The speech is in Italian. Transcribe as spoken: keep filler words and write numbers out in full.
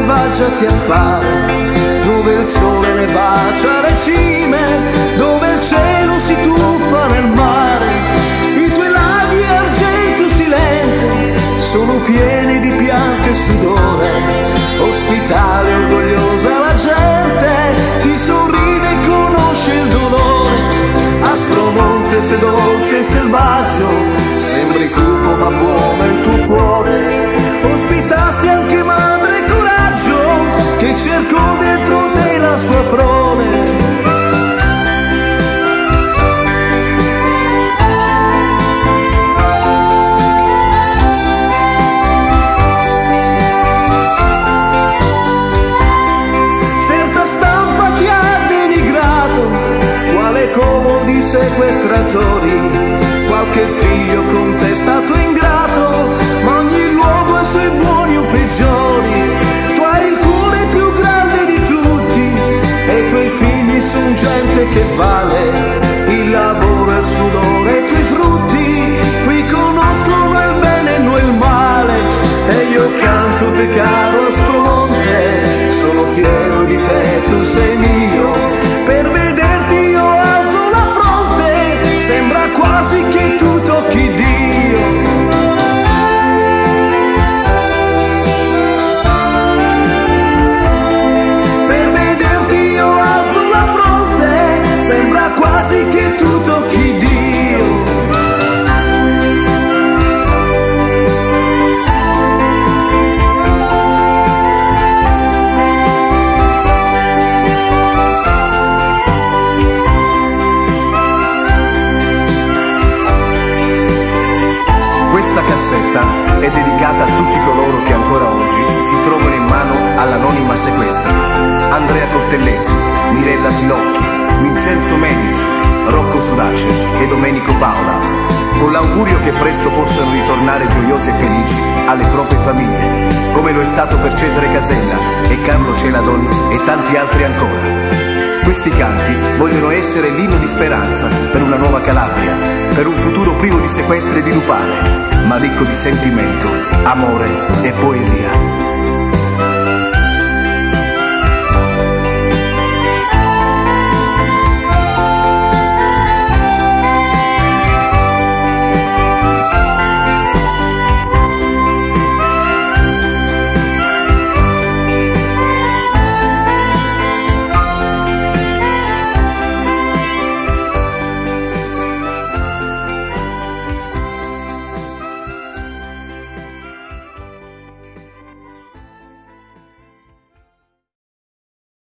selvaggiati al paro, dove il sole ne bacia le cime, dove il cielo si tuffa nel mare. I tuoi laghi argento silente sono pieni di pianto e sudore, ospitale e orgogliosa la gente ti sorride e conosce il dolore. Aspro monte se dolce e selvaggio, sembri cupo ma buono il tuo cuore. Ospitasti anche madre e coraggio, che cercò dentro te la sua prole. Certa stampa ti ha denigrato, quale covo di sequestratori. Qualche figlio con te è stato ingrato, ma ogni luogo ha i suoi buoni o peggiori. Tu hai il cuore più grande di tutti e i tuoi figli son gente che vale. Il lavoro e il sudore e i tuoi frutti qui conoscono il bene e noi il male. E io canto te caro Aspromonte, sono fiero di te, tu sei mio. Per vederti io alzo la fronte, sembra quasi che tu tocchi Dio. Per vederti io alzo la fronte, sembra quasi che tu tocchi Dio. Questa cassetta è dedicata a tutti coloro che ancora oggi si trovano in mano all'anonima sequestra. Andrea Cortellezzi, Mirella Silocchi, Vincenzo Medici, Rocco Surace e Domenico Paola, con l'augurio che presto possano ritornare gioiosi e felici alle proprie famiglie, come lo è stato per Cesare Casella e Carlo Celadon e tanti altri ancora. Questi canti vogliono essere l'inno di speranza per una nuova Calabria, per un futuro privo di sequestri e di lupane, ma ricco di sentimento, amore e poesia.